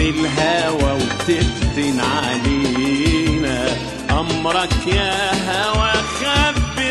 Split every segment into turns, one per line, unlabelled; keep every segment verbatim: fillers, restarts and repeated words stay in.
الهوى وتفتن علينا. أمرك يا هوى خبر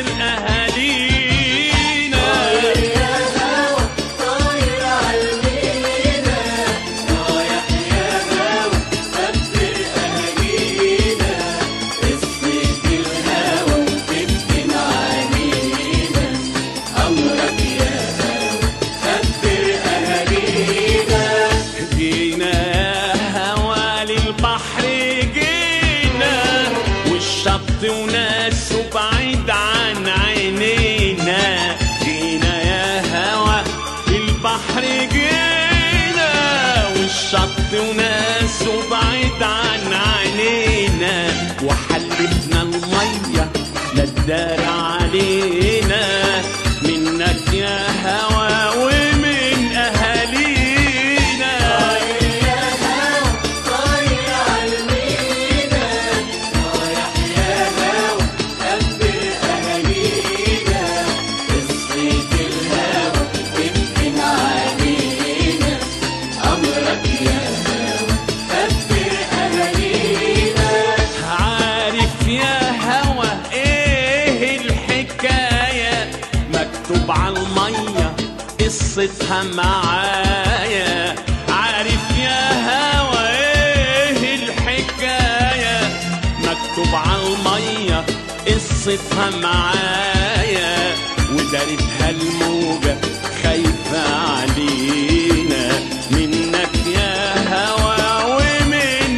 أهالينا.
طاير يا هوى طاير عالمينا، رايح يا هوى خبر أهالينا. قصة الهوى وتفتن علينا. أمرك يا هوى خبر أهالينا.
جينا يا هوى للبحر جينا، والشط وناس بعيد عن عينينا. جينا يا هوى للبحر جينا، والشط وناس بعيد عن عينينا. وحلفنا المية لا تدار علينا، منك يا هوى ومن أهالينا.
طاير يا هوى طاير عالمينا، رايح يا هوى خبر أهالينا. قصة الهوى تفتن علينا. أمرك يا هوى خبر أهالينا.
عارف يا هوى ايه الحكاية، مكتوب عالمية قصتها معايا. عارف يا هوى ايه الحكاية، مكتوب عالمية قصتها معايا. ودارتها الموجة خايفة علينا، منك يا هوى ومن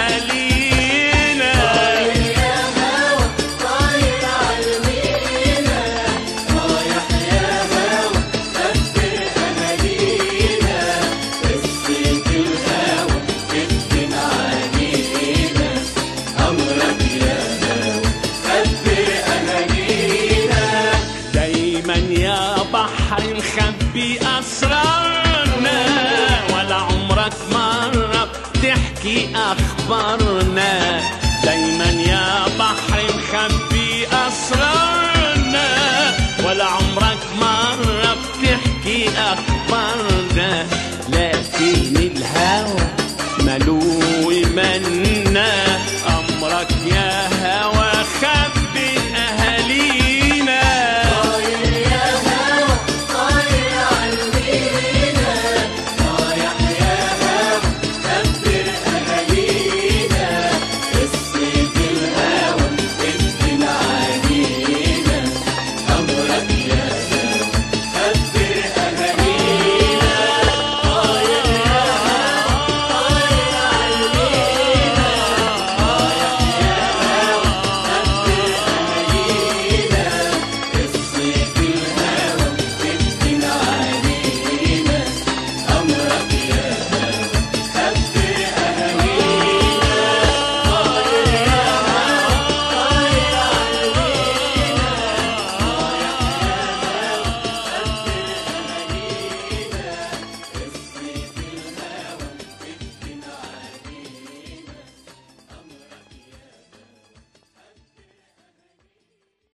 أهالينا.
طاير يا هوى طاير عالمينا، رايح يا هوى خبر أهالينا. قصة الهوى تفتن علينا. أمرك يا هوى خبر أهالينا.
دايما يا بحر نخبي أسرارنا، ولا عمرك مرة بتحكي أخبارنا. دايما يا بحر نخبي أسرارنا، ولا عمرك مرة بتحكي أخبارنا. لكن الهوى ملوش